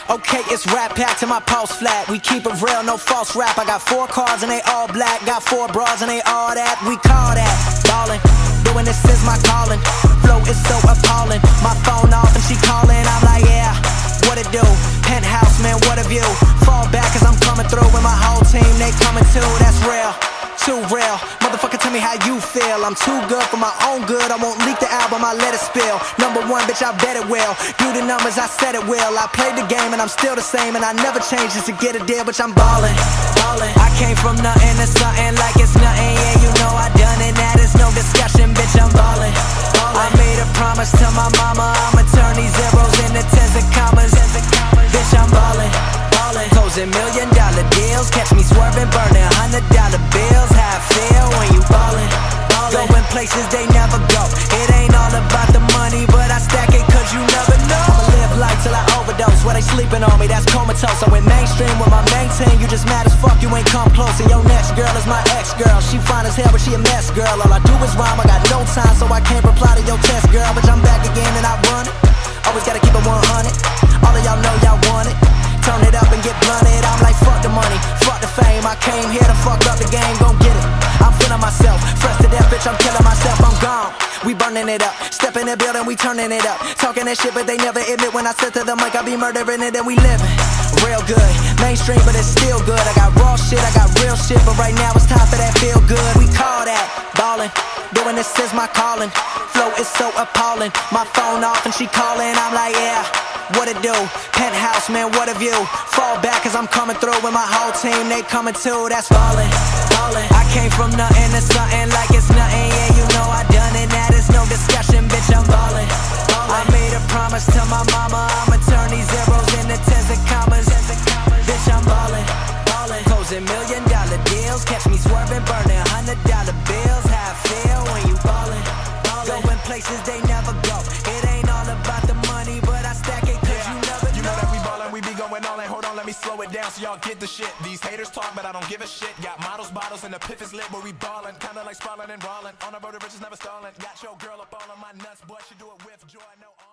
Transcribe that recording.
Okay, it's rap pack to my pulse flat. We keep it real, no false rap. I got 4 cars and they all black. Got 4 bras and they all that. We call that ballin'. Doing this is my calling. Flow is so appalling. My phone off and she calling. I'm like, yeah, what it do? Penthouse, man, what a view. Fall back cause I'm coming through with my whole team. They coming too, that's real. Too real. Motherfucker, tell me how you feel. I'm too good for my own good. I won't leak the album, I let it spill. #1, bitch, I bet it will. Do the numbers, I said it will. I played the game and I'm still the same. And I never changed just to get a deal, bitch, I'm ballin'. I came from nothing to something like it's nothing. Yeah, you know I done it, that is no discussion, bitch, I'm ballin'. I made a promise to my mama, I'ma turn these zeros into tens and commas. Bitch, I'm ballin'. Closing $1 million deals. Catch me swerving, burning $100 bills. How I feel when you ballin'. Going places they never go. It ain't all about the money, but I stack it cause you never know. I'ma live life till I overdose. Where they sleeping on me, that's comatose. I went mainstream with my main team. You just mad as fuck, you ain't come close. And your next girl is my ex-girl. She fine as hell, but she a mess, girl. All I do is rhyme, I got no time, so I can't reply to your test, girl. But I'm back again and I run it. Always gotta keep it 100. All of y'all know y'all want it. Turn it up and get blunted. I'm like, fuck the money, fuck the fame. I came here to fuck up the game, gon' get it. I'm feeling myself, fresh to death, bitch, I'm killing myself, I'm gone. We burning it up, step in the building, we turning it up. Talking that shit, but they never admit when I sit to the mic, I be murdering it and we living. Real good, mainstream, but it's still good. I got raw shit, I got real shit, but right now it's time for that feel good. We call that ballin', doing this is my calling. Flow is so appalling, my phone off and she calling. I'm like, yeah, what it do? Penthouse, man, what a view. Fall back cause I'm coming through with my whole team. They coming too, that's ballin'. I came from nothing to something like it's nothing. Yeah, you know I done it, that is no discussion, bitch, I'm ballin'. I made a promise to my mama, I'ma turn these zeros into tens and commas. Bitch, I'm ballin'. Closing $1 million deals. Catch me swerving, burning $100 bills. How I feel when you ballin'. Going places they never go. It ain't all about the money, but I stack it cause you never know. You know that we ballin', we be going all in. Hold on, let me slow it down so y'all get the shit. These haters talk, but I don't give a shit. Got models, bottles, and the piff is lit where we ballin'. Kinda like sprawlin' and rollin'. On the road, the riches never stallin'. Got your girl up all on my nuts, boy, she do it with joy. No.